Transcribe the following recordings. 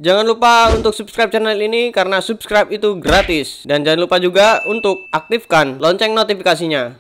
Jangan lupa untuk subscribe channel ini karena subscribe itu gratis. Dan jangan lupa juga untuk aktifkan lonceng notifikasinya.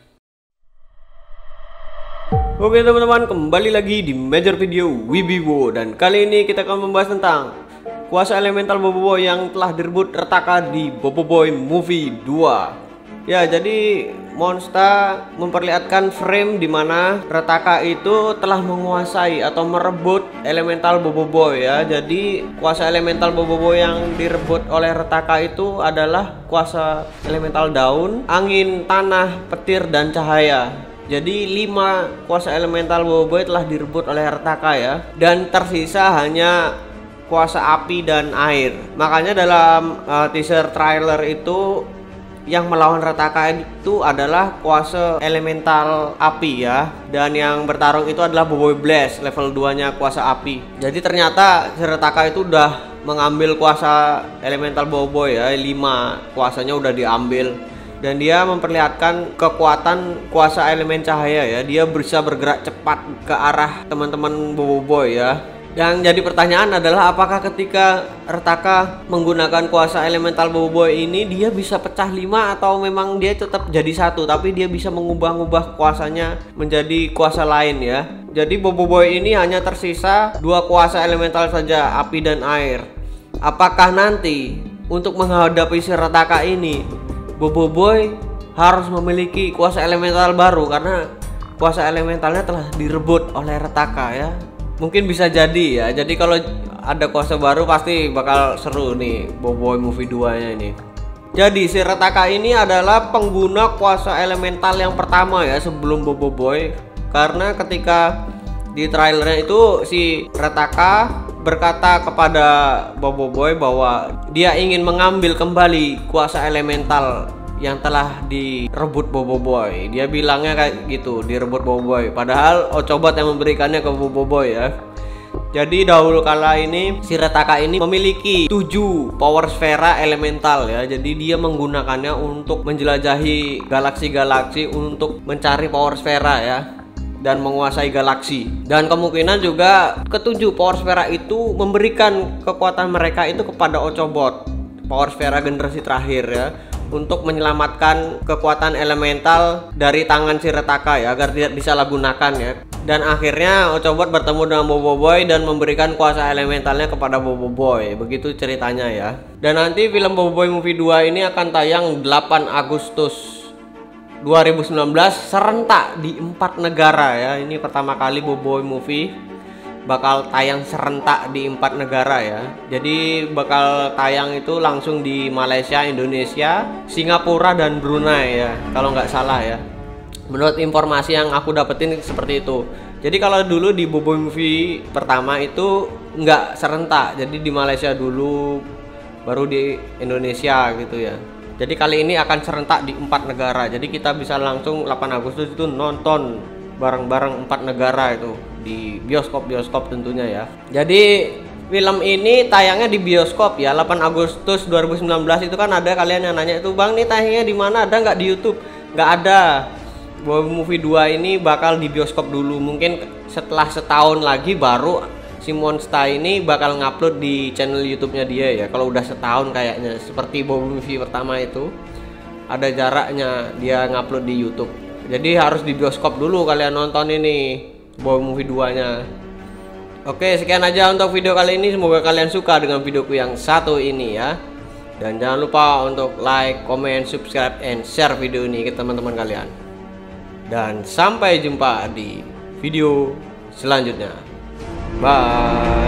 Oke teman-teman, kembali lagi di Major Video Wibiwo. Dan kali ini kita akan membahas tentang kuasa elemental Boboiboy yang telah direbut Retaka di Boboiboy Movie 2. Ya, jadi Monsta memperlihatkan frame di mana Retaka itu telah menguasai atau merebut elemental Boboiboy ya. Jadi kuasa elemental Boboiboy yang direbut oleh Retaka itu adalah kuasa elemental daun, angin, tanah, petir, dan cahaya. Jadi 5 kuasa elemental Boboiboy telah direbut oleh Retaka ya. Dan tersisa hanya kuasa api dan air. Makanya dalam teaser trailer itu yang melawan Retaka itu adalah kuasa elemental api ya. Dan yang bertarung itu adalah Boboiboy Blast level 2 nya kuasa api. Jadi ternyata Retaka itu udah mengambil kuasa elemental Boboiboy ya. 5 kuasanya udah diambil. Dan dia memperlihatkan kekuatan kuasa elemen cahaya ya. Dia bisa bergerak cepat ke arah teman-teman Boboiboy ya. Yang jadi pertanyaan adalah apakah ketika Retaka menggunakan kuasa elemental Boboiboy ini dia bisa pecah 5 atau memang dia tetap jadi satu tapi dia bisa mengubah-ubah kuasanya menjadi kuasa lain ya. Jadi Boboiboy ini hanya tersisa 2 kuasa elemental saja, api dan air. Apakah nanti untuk menghadapi si Retaka ini Boboiboy harus memiliki kuasa elemental baru karena kuasa elementalnya telah direbut oleh Retaka ya? Mungkin bisa jadi ya. Jadi kalau ada kuasa baru pasti bakal seru nih Boboiboy Movie 2 nya ini. Jadi si Retaka ini adalah pengguna kuasa elemental yang pertama ya sebelum Boboiboy. Karena ketika di trailernya itu si Retaka berkata kepada Boboiboy bahwa dia ingin mengambil kembali kuasa elemental yang telah direbut Boboiboy. Dia bilangnya kayak gitu, direbut Boboiboy. Padahal Ochobot yang memberikannya ke Boboiboy ya. Jadi dahulu kala ini si Retaka ini memiliki 7 power sfera elemental ya. Jadi dia menggunakannya untuk menjelajahi galaksi-galaksi untuk mencari power sfera ya dan menguasai galaksi. Dan kemungkinan juga ke-7 power sfera itu memberikan kekuatan mereka itu kepada Ochobot, power sfera generasi terakhir ya, untuk menyelamatkan kekuatan elemental dari tangan si Retaka ya, agar tidak disalahgunakan ya. Dan akhirnya Ochobot bertemu dengan Boboiboy dan memberikan kuasa elementalnya kepada Boboiboy. Begitu ceritanya ya. Dan nanti film Boboiboy Movie 2 ini akan tayang 8 Agustus 2019 serentak di 4 negara ya. Ini pertama kali Boboiboy Movie bakal tayang serentak di 4 negara ya. Jadi bakal tayang itu langsung di Malaysia, Indonesia, Singapura, dan Brunei ya, kalau nggak salah ya. Menurut informasi yang aku dapetin seperti itu. Jadi kalau dulu di Boboiboy Movie pertama itu nggak serentak, jadi di Malaysia dulu baru di Indonesia gitu ya. Jadi kali ini akan serentak di 4 negara. Jadi kita bisa langsung 8 Agustus itu nonton bareng-bareng 4 negara itu di bioskop-bioskop tentunya ya. Jadi film ini tayangnya di bioskop ya. 8 Agustus 2019 itu kan ada kalian yang nanya itu, "Bang, nih tayangnya di mana? Ada nggak di YouTube?" Nggak ada. Boboiboy Movie 2 ini bakal di bioskop dulu. Mungkin setelah setahun lagi baru si Monsta ini bakal ngupload di channel YouTube-nya dia ya. Kalau udah setahun kayaknya, seperti Boboiboy Movie pertama itu ada jaraknya dia ngupload di YouTube. Jadi harus di bioskop dulu kalian nonton ini Boboiboy Movie 2 nya. Oke, sekian aja untuk video kali ini. Semoga kalian suka dengan videoku yang satu ini ya. Dan jangan lupa untuk like, comment, subscribe, and share video ini ke teman-teman kalian. Dan sampai jumpa di video selanjutnya. Bye.